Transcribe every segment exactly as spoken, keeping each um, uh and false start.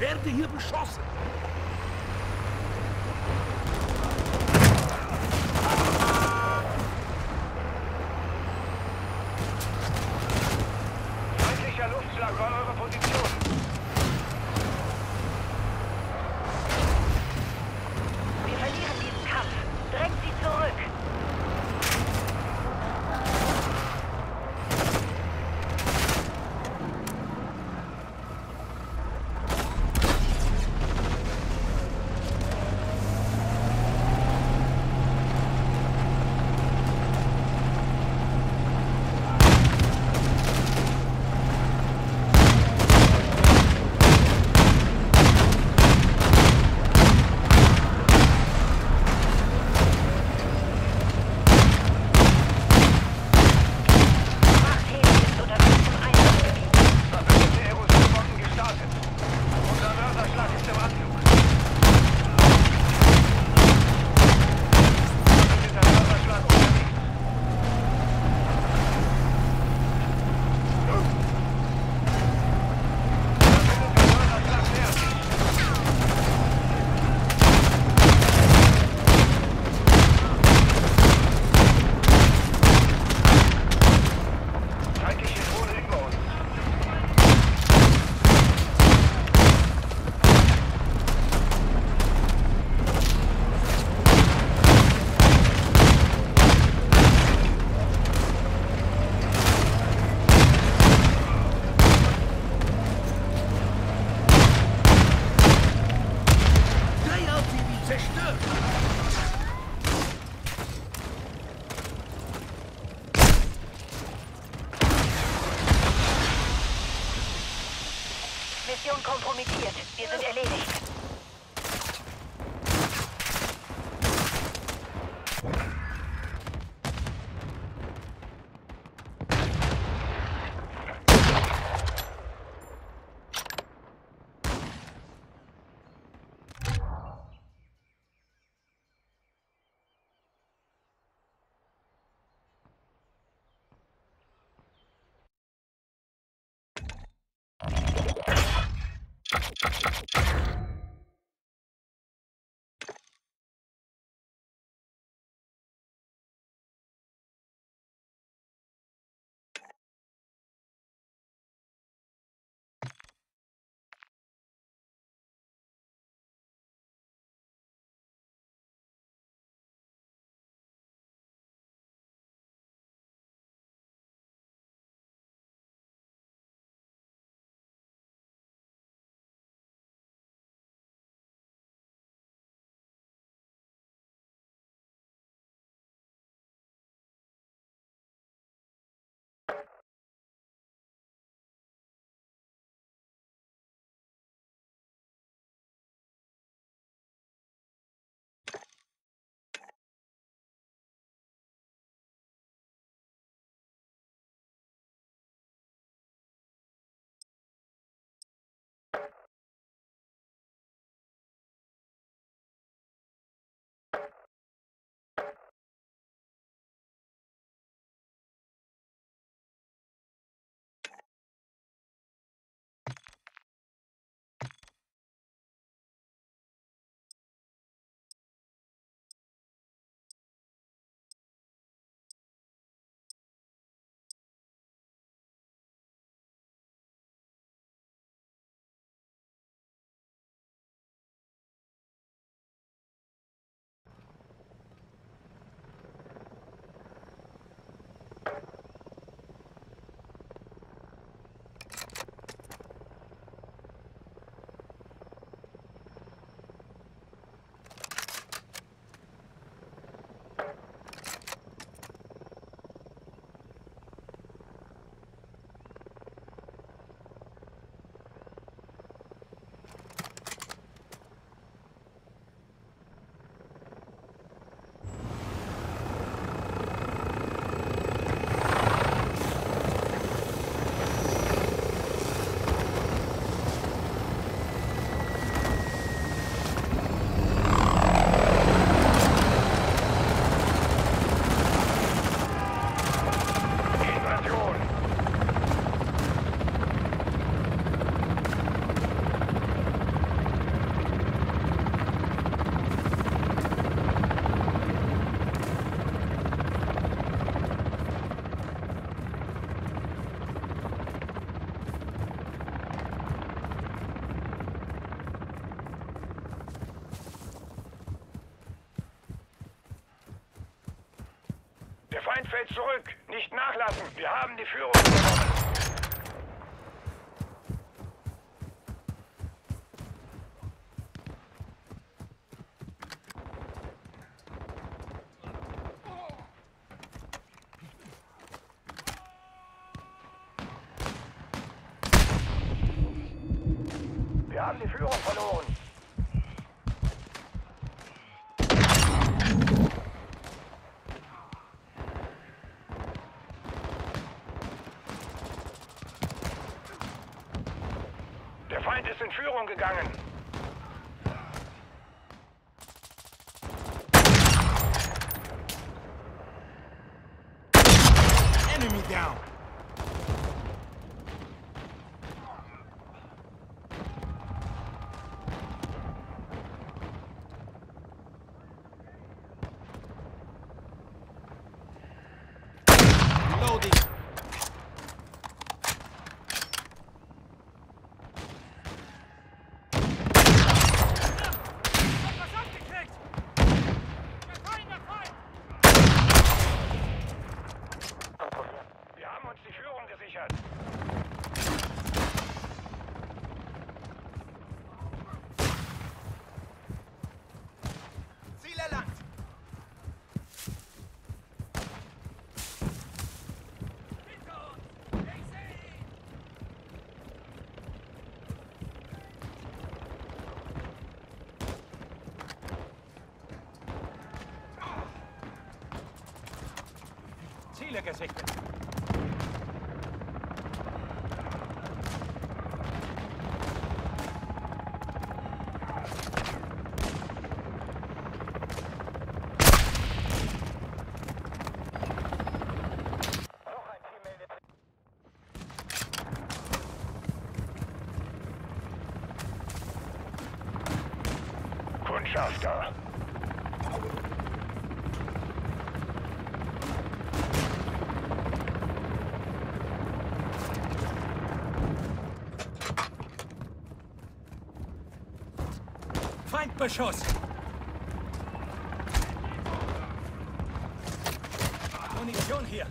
werde hier beschossen. Feindlicher Luftschlag bei eurer Position. Wir verlieren diesen Kampf. Drängt sie zurück. Mission kompromittiert. Wir sind erledigt. Feld zurück. Nicht nachlassen. Wir haben die Führung gewonnen. Wir haben die Führung verloren. Der Feind ist in Führung gegangen. Enemy down. Reloading. Wir haben uns die Führung gesichert. Ziel erlangt. Ziele gesichtet. Kundschafter. Feindbeschuss. Munition hier.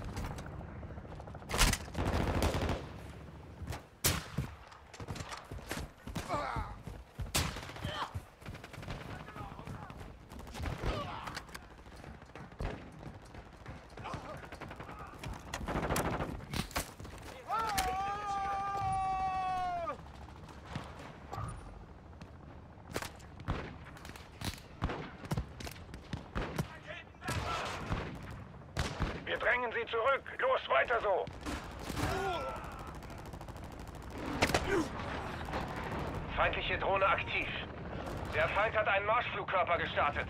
Wir drängen sie zurück. Los, weiter so. Feindliche Drohne aktiv. Der Feind hat einen Marschflugkörper gestartet.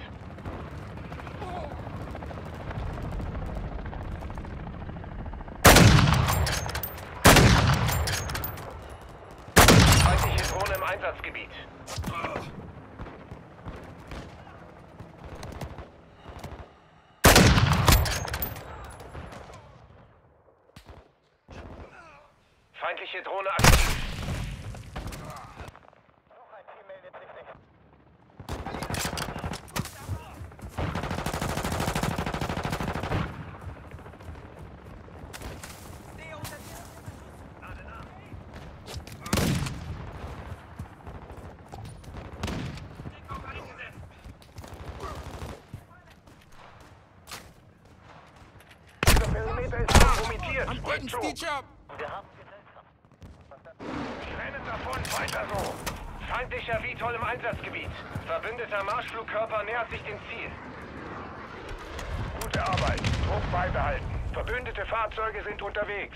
Feindliche Drohne im Einsatzgebiet. Feindliche Drohne aktiv. Der Perimeter ist kompromittiert. I'm getting Rückzug. stitch up. Rennen davon, weiter so. Feindlicher V TOL im Einsatzgebiet. Verbündeter Marschflugkörper nähert sich dem Ziel. Gute Arbeit. Druck beibehalten. Verbündete Fahrzeuge sind unterwegs.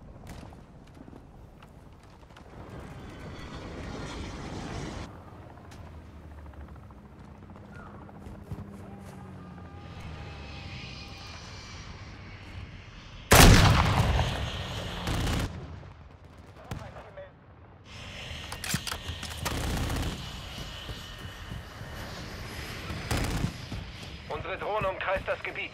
Unsere Drohne umkreist das Gebiet.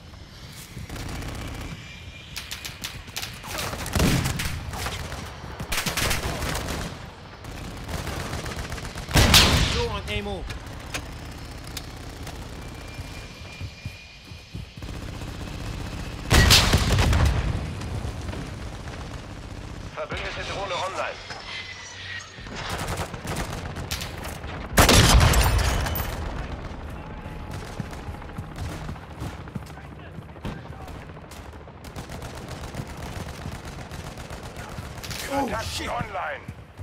Go on, Amo. online. Oh, Takten shit. online.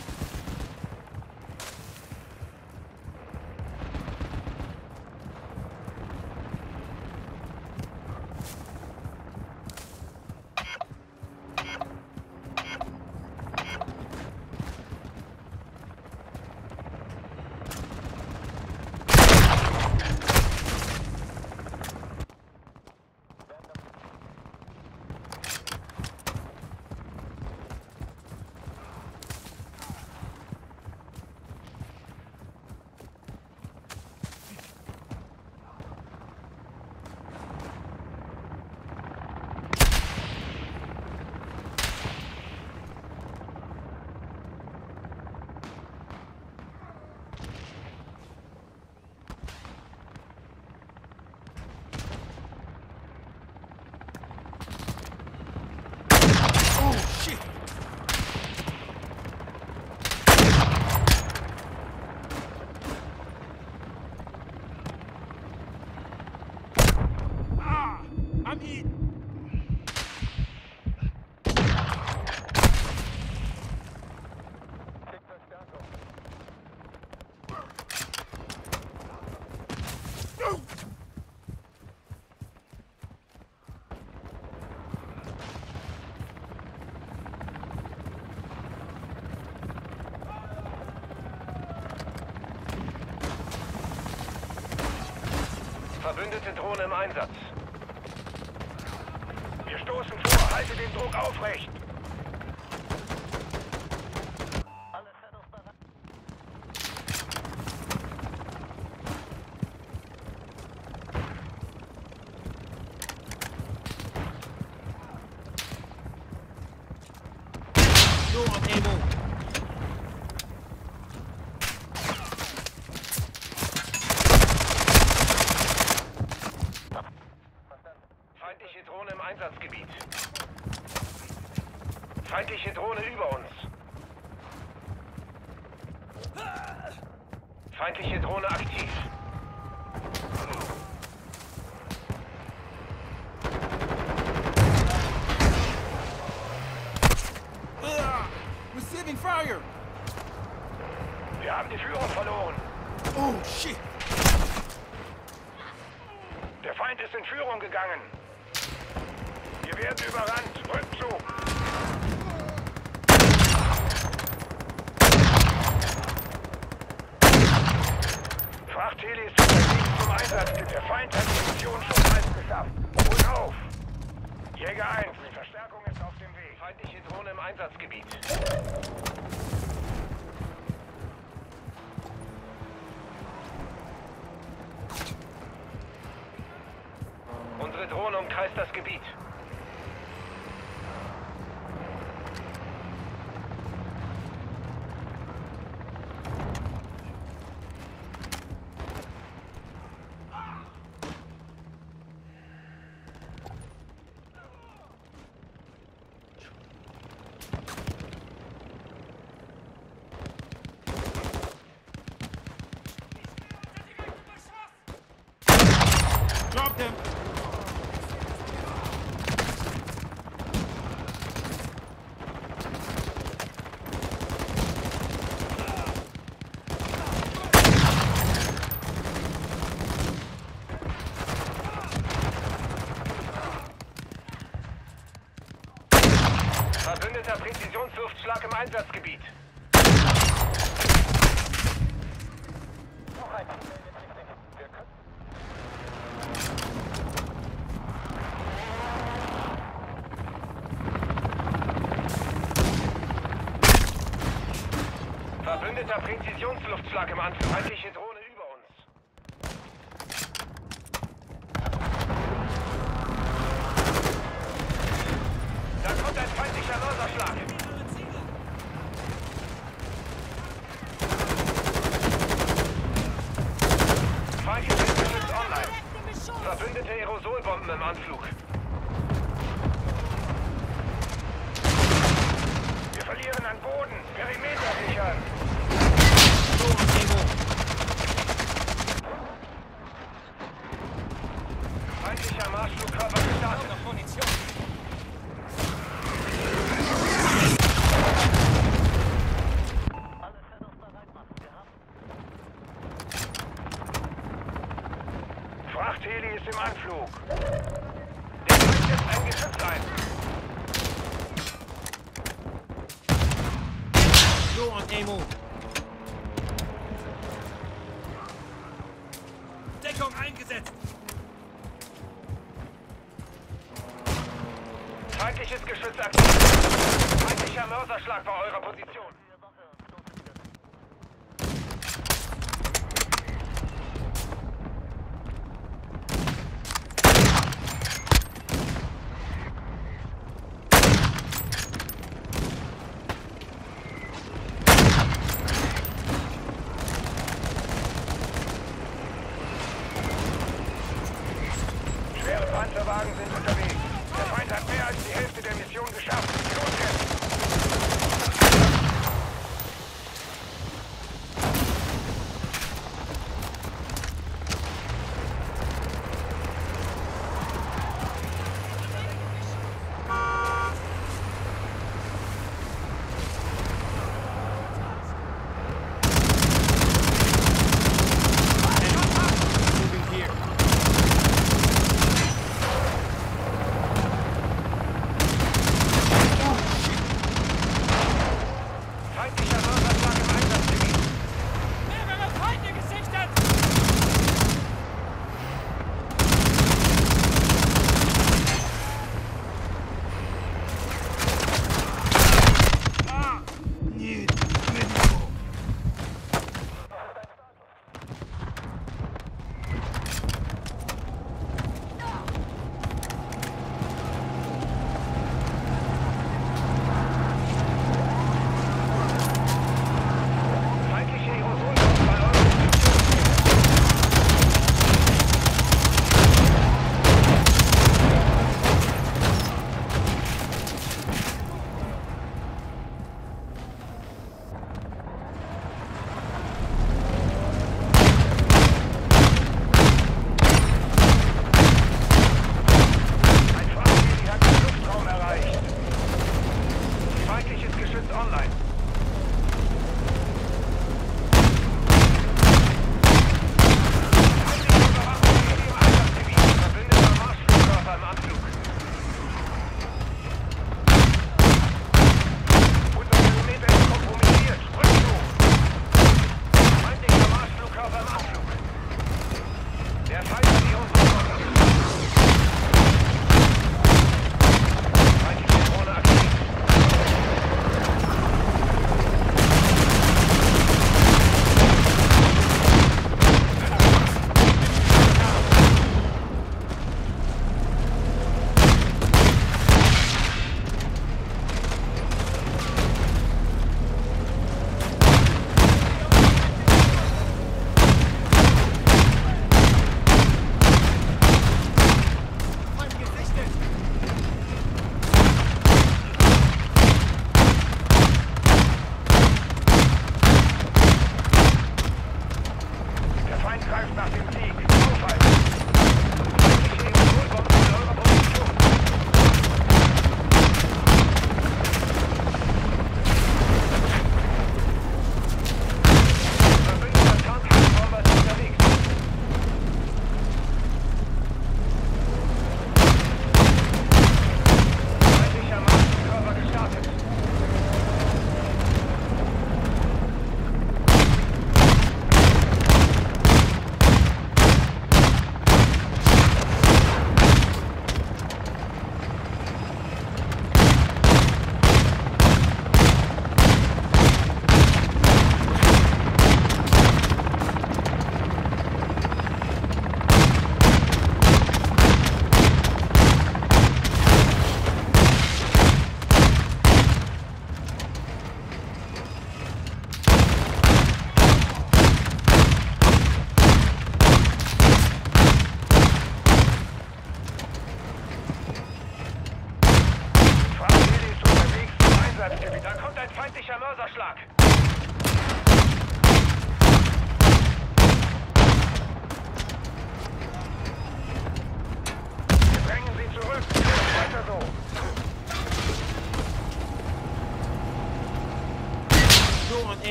Oh, shit. Ah, I'm hit. No. Verbündete Drohne im Einsatz. Wir stoßen vor. Halte den Druck aufrecht. No ammo. Feindliche Drohne im Einsatzgebiet. Feindliche Drohne über uns. Feindliche Drohne aktiv. Ah, receiving fire. Wir haben die Führung verloren. Oh, shit. Der Feind ist in Führung gegangen. Wir werden überrannt. Rückzug. Frachtheli ist unterwegs zum Einsatz. Der Feind hat die Mission schon eins geschafft. Holt auf! Jäger eins, Verstärkung ist auf dem Weg. Feindliche Drohne im Einsatzgebiet. Unsere Drohne umkreist das Gebiet. Drop them. Verbündeter Präzisionsluftschlag im Einsatzgebiet. Noch ein. Wir können. Verbündeter Präzisionsluftschlag im Anflug. Feindliche Drohne über uns. Da kommt ein feindlicher Laserschlag. Feindliches Geschütz online. Verbündete Aerosolbomben im Anflug. Wir verlieren Orientieren an Boden. Perimeter sichern. Low on ammo. Feindlicher Marschflugkörper gestartet. Noch Munition. Frachtheli ist im Anflug. Der bringt jetzt ein Geschütz ein. Low on ammo. Deckung eingesetzt. Feindliches Geschütz aktiv. Feindlicher Mörserschlag bei eurer Position. Schwere Panzerwagen sind unterwegs. Der Feind hat mehr als die Hälfte der Mission geschafft. Los jetzt! Moving here.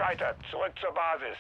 gescheitert. Zurück zur Basis.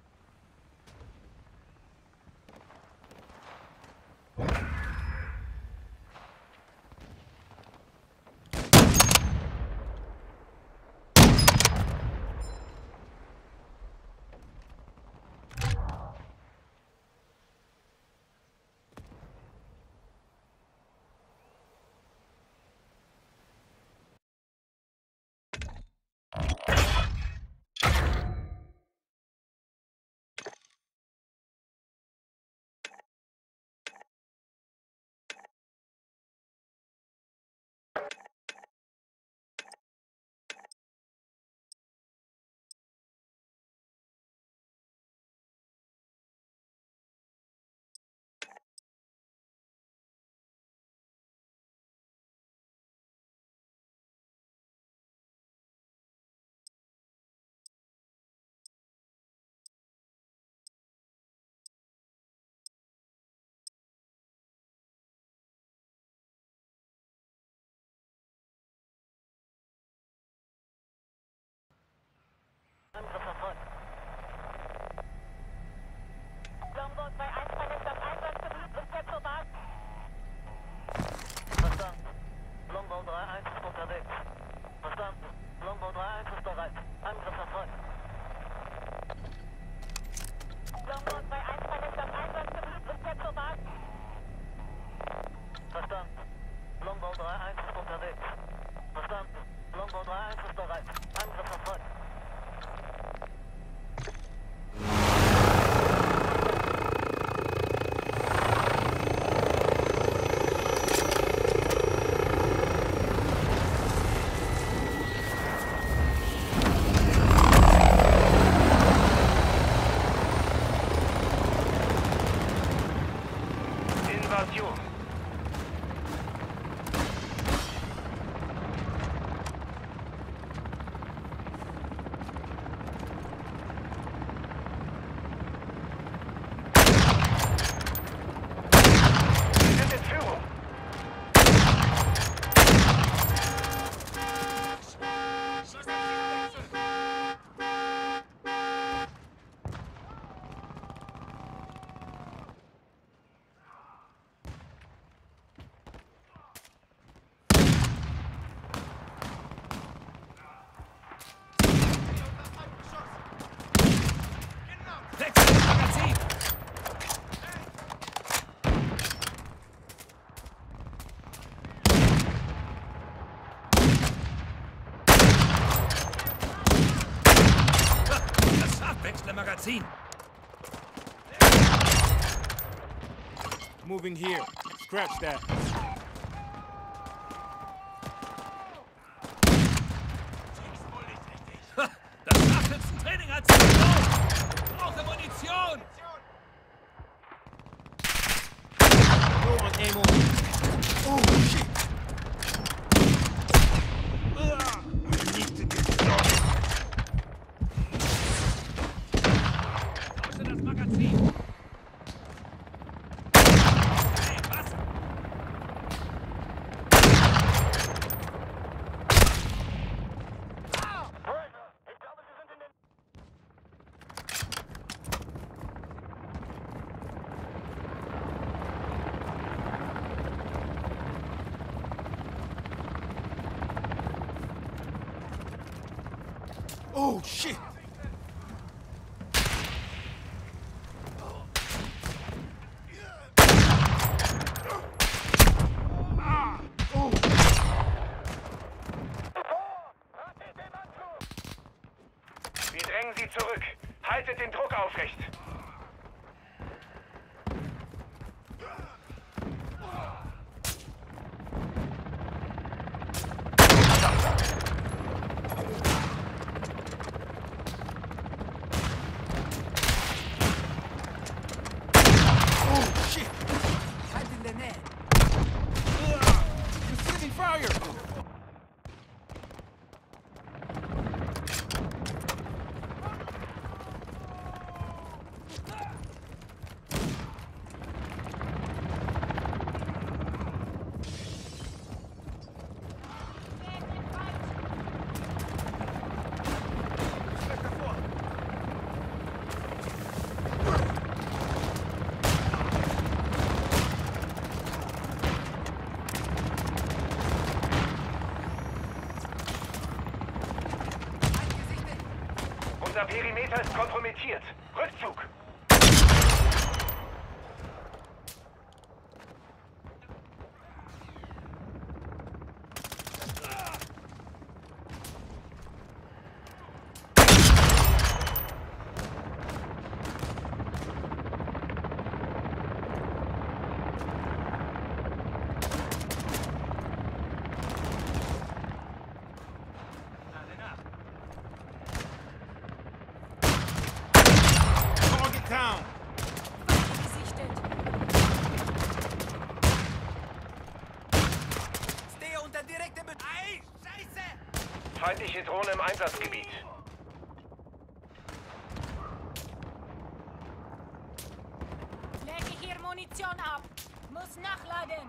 Angriff erfolgt. Longboat bei eins verletzt auf Einsatzgebiet und fährt zur Basis. Verstanden. Longboat drei eins ist unterwegs. Verstanden. Longboat drei eins ist bereit. Angriff erfolgt. Longboat bei eins verletzt auf Einsatzgebiet und fährt zur Basis. Verstanden. Longboat drei eins ist unterwegs. Verstanden. Longboat drei eins ist bereit. Angriff erfolgt. Invasion. Wir sind in Führung. Wechsel das Magazin! Das Scharfwechsel Magazin! Moving here. Scratch that. Ha, das Scharfschützentraining hat sich gelohnt! Ich brauche Munition! Low on ammo. Oh, shit. I need to get started. Tausche das Magazin! Hey, was? Ich glaube, Sie sind in den... Oh, shit. Ah, oh. Wir drängen Sie zurück. Haltet den Druck aufrecht. Oh, shit. Receiving fire. Unser Perimeter ist kompromittiert. Rückzug! Target down. Gesichtet. Stehe unter direktem Be... Ei, Scheiße! Feindliche Drohne im Einsatzgebiet. Lege hier Munition ab. Muss nachladen.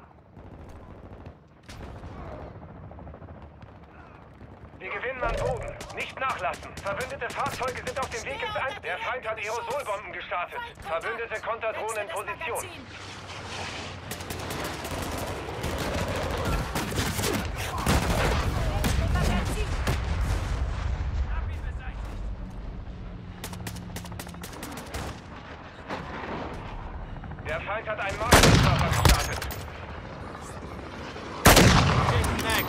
Wir gewinnen an Boden. Nicht nachlassen. Verbündete Fahrzeuge sind auf dem Weg ins Ein... Der Feind hat Aerosolbomben gestartet. Verbündete Konterdrohne in Position. Der Feind hat einen Marschflugkörper gestartet. Taking mag.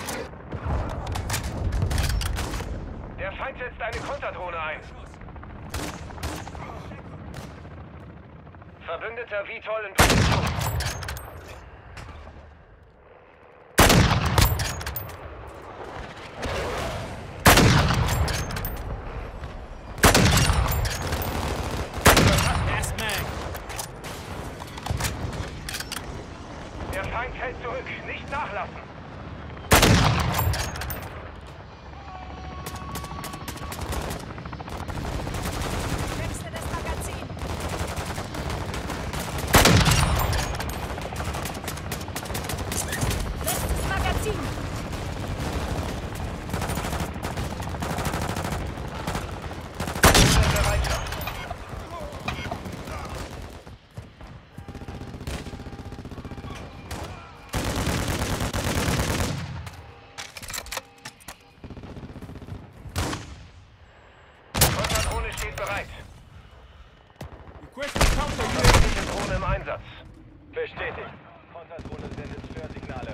Der Feind setzt eine Konterdrohne ein. Verbündeter V TOL in Position. Last mag. Der Feind fällt zurück. Nicht nachlassen. Wechsle das Magazin. Letztes Magazin. Ohne Bereitschaft. Konterdrohne steht bereit. Requesting counter U A V. Verbündete Drohne im Einsatz. Bestätigt. Konterdrohne sendet Störsignale.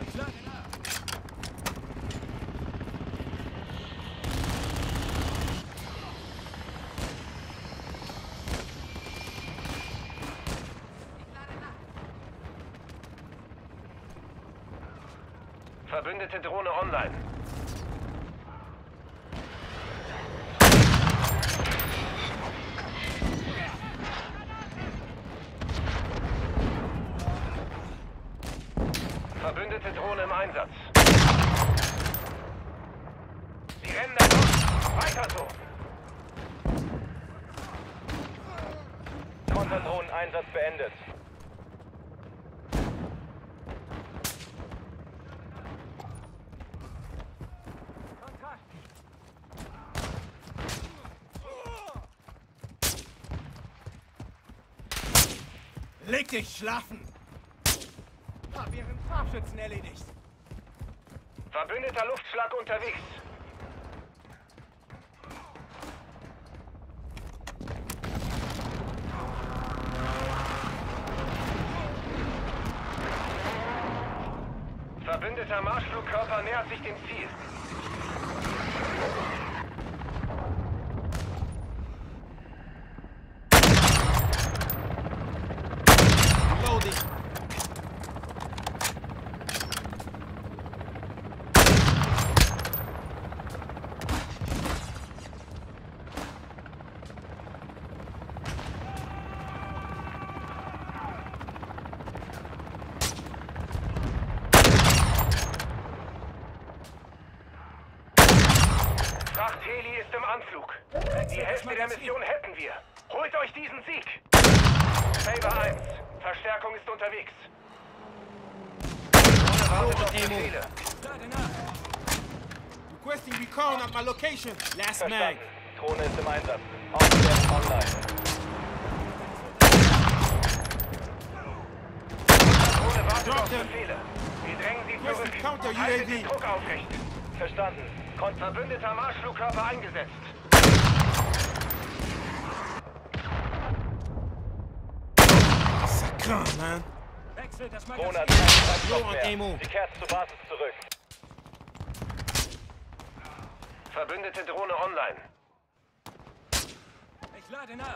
Verbündete Drohne online. Verbündete Drohne im Einsatz. Sie rennen davon. Weiter so. Konterdrohnen-Einsatz beendet. Leg dich schlafen. Hab ihren Scharfschützen erledigt. Verbündeter Luftschlag unterwegs. Verbündeter Marschflugkörper nähert sich dem Ziel. Loading. Frachtheli ist im Anflug. Die Hälfte der Mission hätten wir. Holt euch diesen Sieg. Saber eins. Verstärkung ist unterwegs. Ohne wartet auf Befehle. Requesting recon at my location. Last mag. Verstanden. Drohne ist im Einsatz. Aufklärung online. Drohne wartet Drop auf them. Befehle. Wir drängen sie Requesting zurück. counter U A Haltet den V. Druck aufrecht. Verstanden. Verbündeter Marschflugkörper eingesetzt. Come on, man. Wechsel das Drohne Magazin. hat keinen Treibstoff Low on mehr. ammo. Sie kehrt zur Basis zurück. Verbündete Drohne online. Ich lade nach.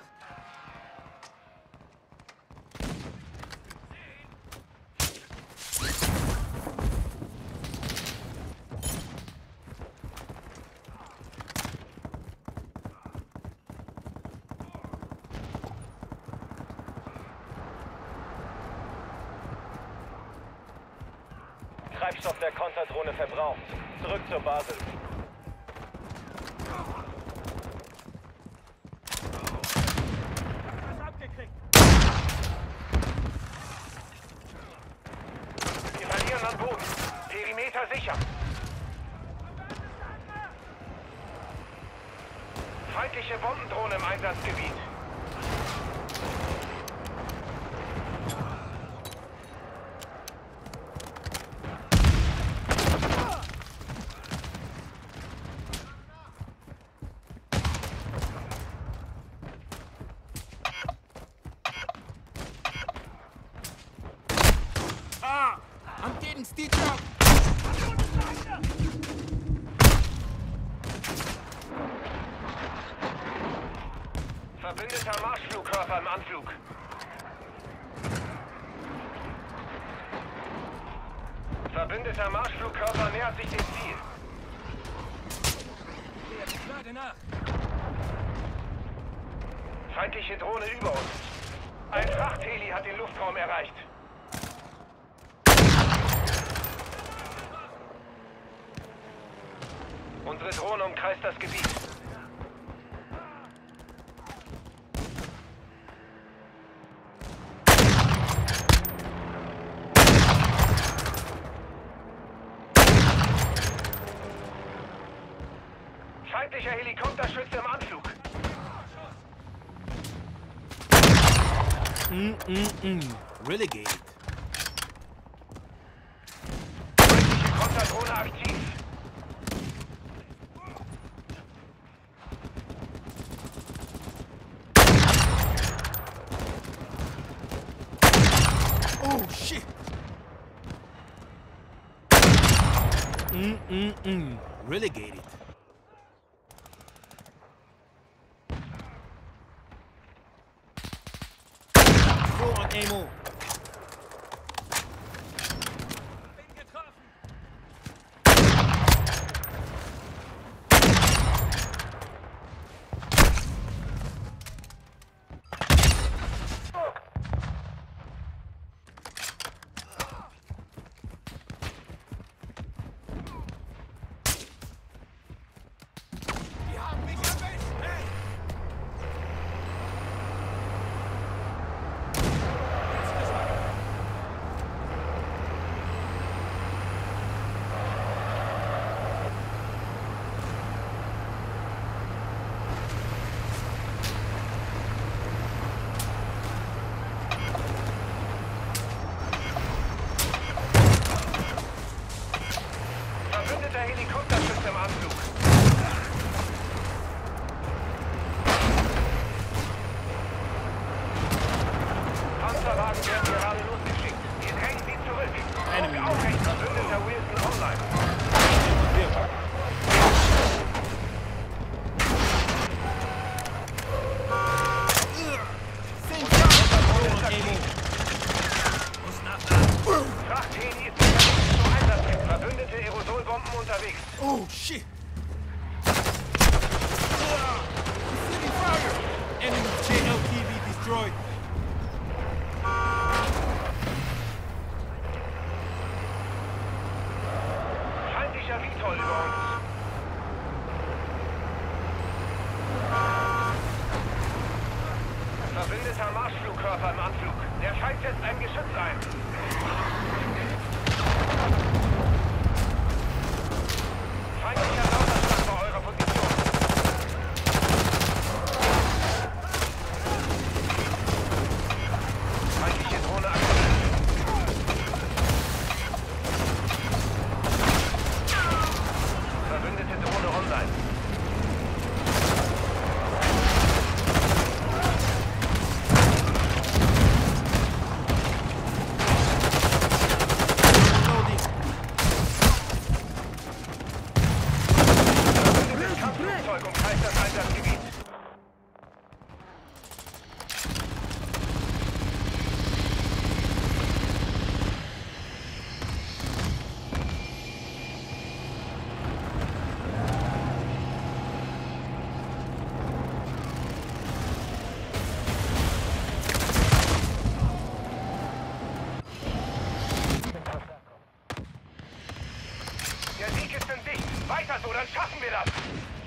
Treibstoff der Konterdrohne verbraucht. Zurück zur Basis. Was abgekriegt. Wir verlieren an Boden. Perimeter sicher. Feindliche Bombendrohne im Einsatzgebiet. Ah! I'm getting stitched up! Verbündeter Marschflugkörper im Anflug. Verbündeter Marschflugkörper nähert sich dem Ziel. Ich lade nach. Feindliche Drohne über uns. Ein Frachtheli hat den Luftraum erreicht. Unsere Drohne umkreist das Gebiet. Feindlicher Helikopterschütze im Anflug. Mm-mm-mm. Relegate. Feindliche Konterdrohne aktiv. Oh, shit! Mm-mm-mm. Relegated. Low on ammo. Bin getroffen. Die haben mich erwischt! Hey! Verbündeter Helikopterschütze im Anflug. Panzerwagen werden gerade losgeschickt. Wir drängen sie zurück. Enemy. Aufrecht, Verbündeter Wilson online. Same shot! Low on ammo. Muss nachladen. Frachtheli ist zum Einsatz. Verbündete Aerosolbomben unterwegs. Oh, shit! Ah, City fire! Enemy J L T V destroyed. Feindlicher Vitol über uns. Verbündeter Marschflugkörper im Anflug. Der Feind setzt ein Geschütz ein. Feindlicher Lauterschlag bei eurer Position. Feindliche Drohne aktiv. Verbündete Drohne online. ist in Sicht. Weiter so, dann schaffen wir das.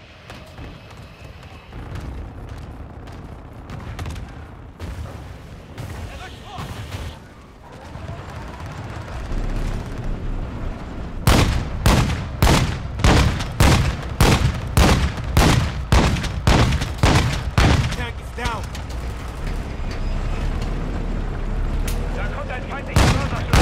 Er rückt vor! Tank is down. Da kommt ein feindlicher Mörserschlag.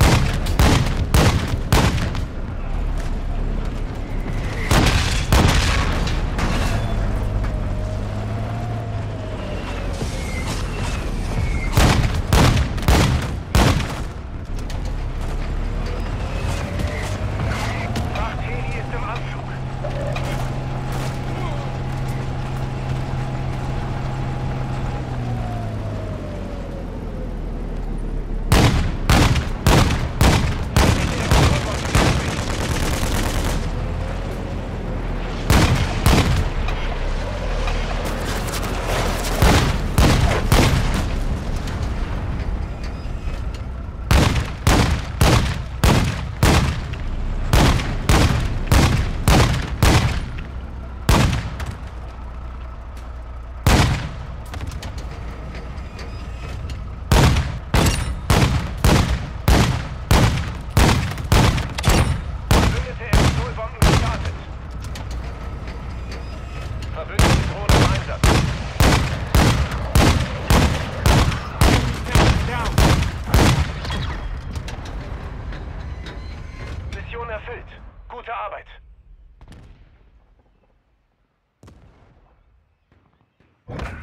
Frachtheli ist im Anflug. Verbündete Aerosol-Bomben gestartet. Verbündete Drohne im Einsatz. Tank is down. Mission erfüllt. Gute Arbeit.